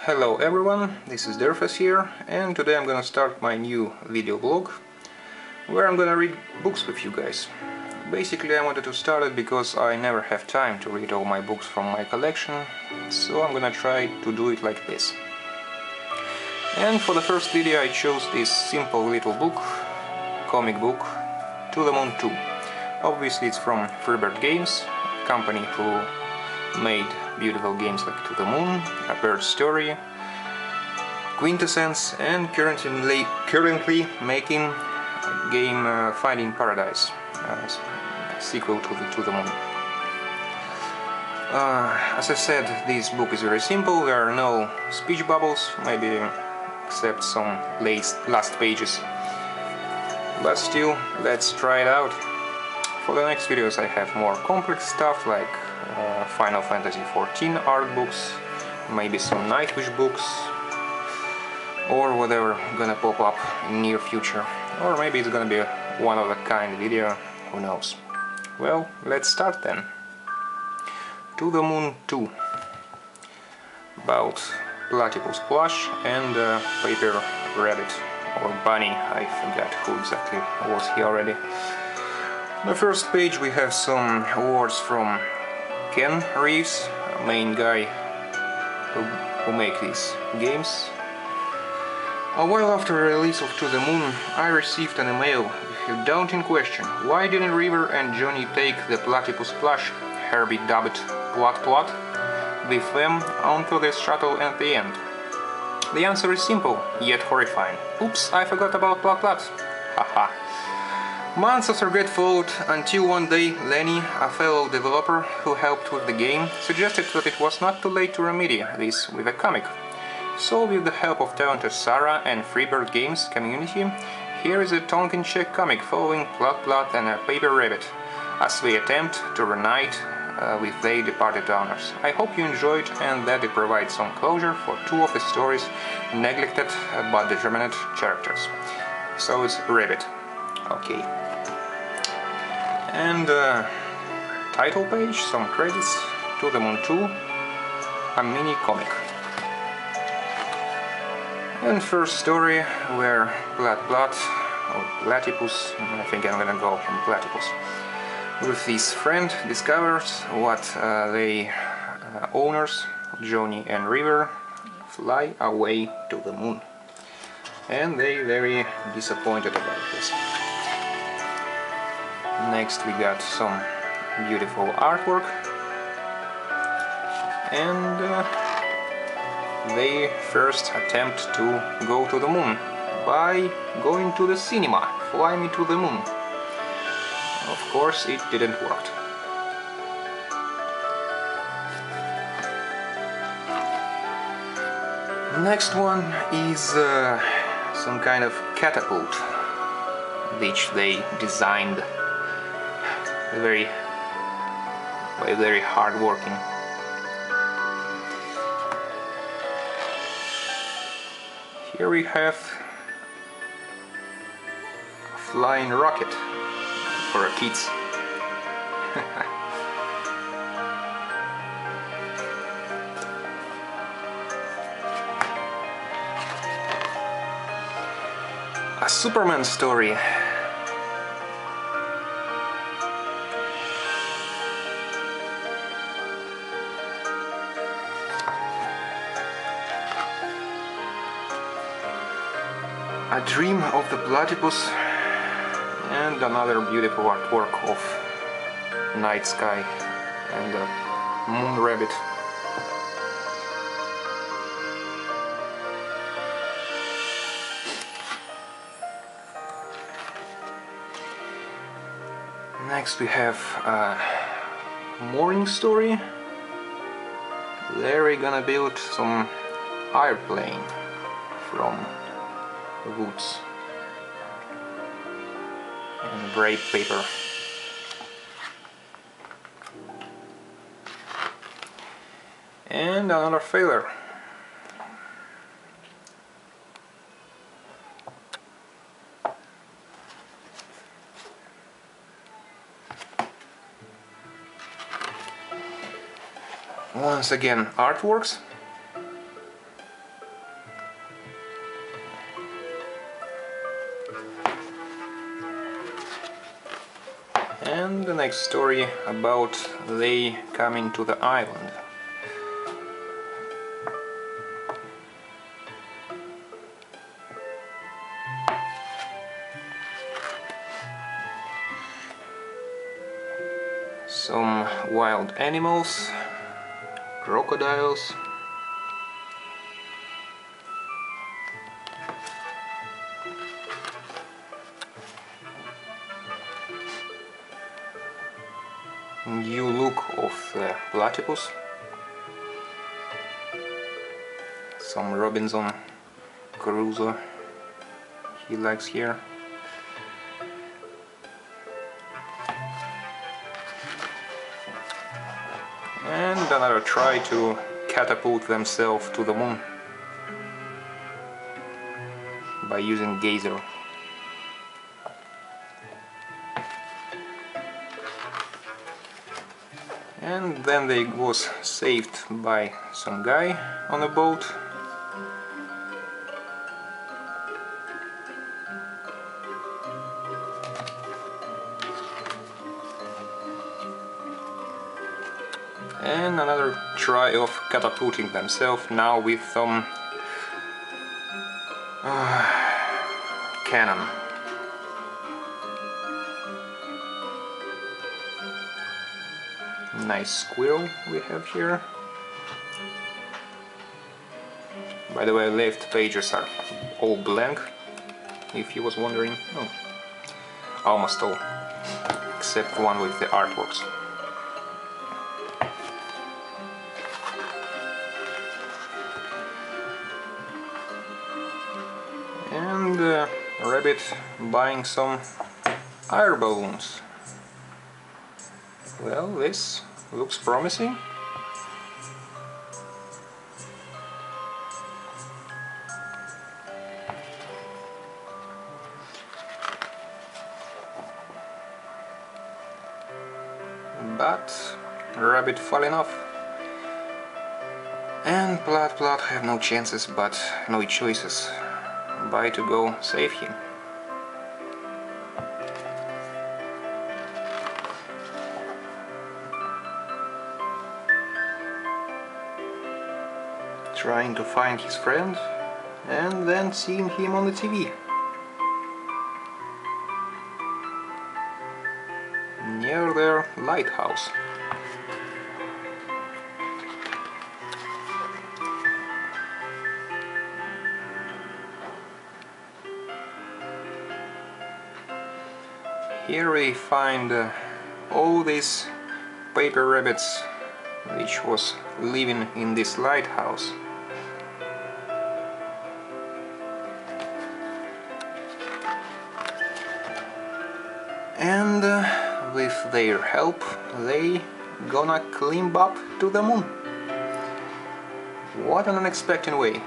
Hello everyone, this is Derfas here, and today I'm gonna start my new video blog where I'm gonna read books with you guys. Basically I wanted to start it because I never have time to read all my books from my collection, so I'm gonna try to do it like this. And for the first video I chose this simple little book, comic book, To the Moon 2. Obviously it's from Freebird Games, a company who made beautiful games like To the Moon, A Bird Story, Quintessence, and currently making a game Finding Paradise, sequel to the Moon. As I said, this book is very simple, there are no speech bubbles, maybe except some last pages. But still, let's try it out. For the next videos I have more complex stuff like Final Fantasy XIV art books, maybe some Nightwish books, or whatever gonna pop up in near future. Or maybe it's gonna be a one-of-a-kind video, who knows. Well, let's start then. To the Moon 2. About Platypus Plush and Paper Rabbit, or Bunny, I forgot who exactly was he already. On the first page we have some words from Ken Reeves, main guy who make these games. A while after the release of To the Moon, I received an email with a daunting question: why didn't River and Johnny take the Platypus Plush, Herbie dubbed Plot Plot, with them onto the shuttle at the end? The answer is simple, yet horrifying. Oops, I forgot about Plot Plot. Haha. Months of regret followed, until one day Lenny, a fellow developer who helped with the game, suggested that it was not too late to remedy this with a comic. So with the help of talented Sarah and Freebird Games community, here is a tongue-in-cheek comic following Plot Plot and a Paper Rabbit, as they attempt to reunite with their departed owners. I hope you enjoyed and that it provides some closure for two of the story's neglected but determined characters. So it's Rabbit. Okay. And title page, some credits, To the Moon 2, a mini comic. And first story where Platypus, I think I'm gonna go from Platypus, with his friend discovers what the owners, Johnny and River, fly away to the moon. And they very disappointed about this. Next we got some beautiful artwork, and they first attempt to go to the moon by going to the cinema, Fly Me to the Moon. Of course it didn't work. Next one is some kind of catapult which they designed very hard working. Here we have a flying rocket for kids. A Superman story. A Dream of the Platypus, and another beautiful artwork of night sky and a moon rabbit. Next we have a morning story. There we're gonna build some airplane from woods and gray paper. And another failure. Once again, artworks. next story about they coming to the island. Some wild animals, crocodiles, new look of the platypus, some Robinson Crusoe he likes here. And another try to catapult themselves to the moon by using geyser. And then they was saved by some guy on a boat. And another try of catapulting themselves, now with some cannon. Nice squirrel we have here. By the way, left pages are all blank, if you was wondering. Oh, almost all, except one with the artworks. And a rabbit buying some air balloons. Well, this looks promising. But rabbit falling off. And Plat have no chances but no choices. By to go save him. Trying to find his friend and then seeing him on the TV. Near their lighthouse. Here we find all these paper rabbits which was living in this lighthouse. And with their help they gonna climb up to the moon. What an unexpected way.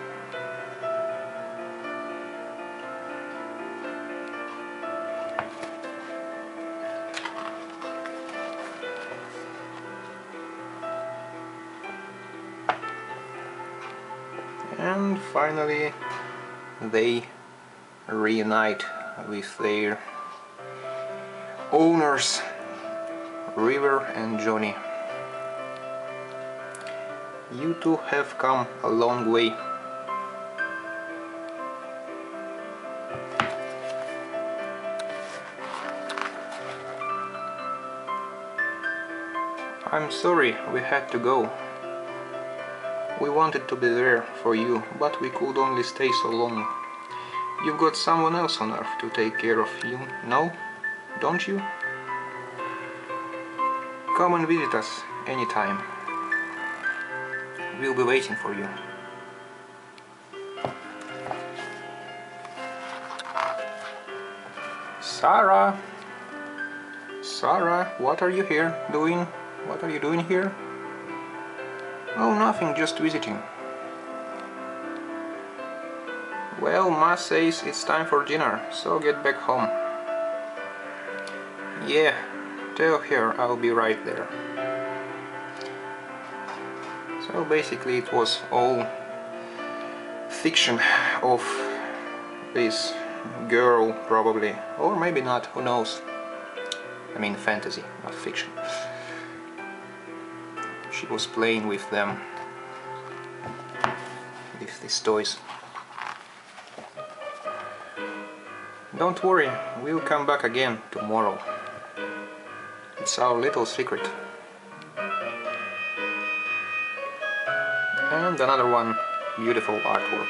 And finally they reunite with their owners, River and Johnny. You two have come a long way. I'm sorry we had to go. We wanted to be there for you, but we could only stay so long. You've got someone else on Earth to take care of you, no? Don't you? Come and visit us anytime. We'll be waiting for you. Sarah! Sarah, what are you here doing? What are you doing here? Oh, nothing, just visiting. Well, Ma says it's time for dinner, so get back home. Yeah, tell her I'll be right there. So basically it was all fiction of this girl, probably, or maybe not, who knows. I mean fantasy, not fiction. She was playing with them, with these toys. Don't worry, we'll come back again tomorrow. It's our little secret. And another one, beautiful artwork.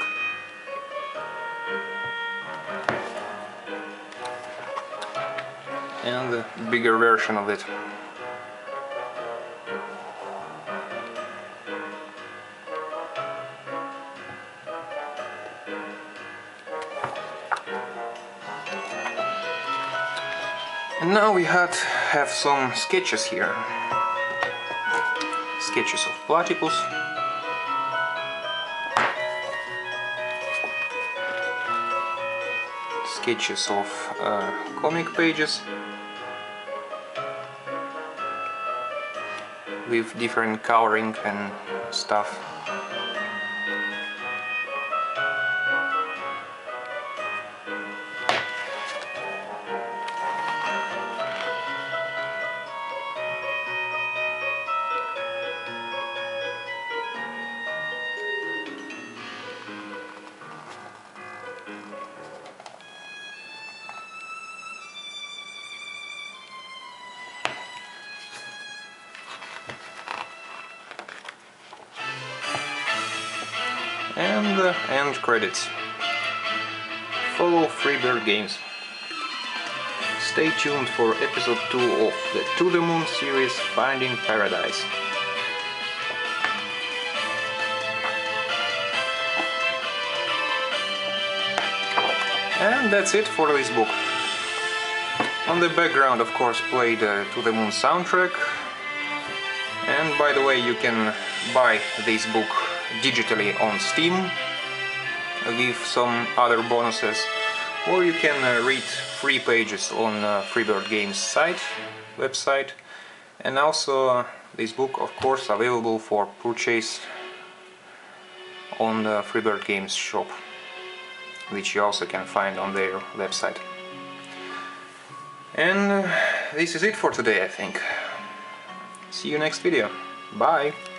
And the bigger version of it. And now we have some sketches here. Sketches of platypus. Sketches of comic pages with different coloring and stuff. And end credits. Follow Freebird Games. Stay tuned for episode 2 of the To the Moon series Finding Paradise. And that's it for this book. On the background, of course, play the To the Moon soundtrack. And by the way, you can buy this book digitally on Steam with some other bonuses, or you can read free pages on Freebird Games website, and also this book, of course, available for purchase on the Freebird Games shop, which you also can find on their website. And this is it for today, I think. See you next video. Bye!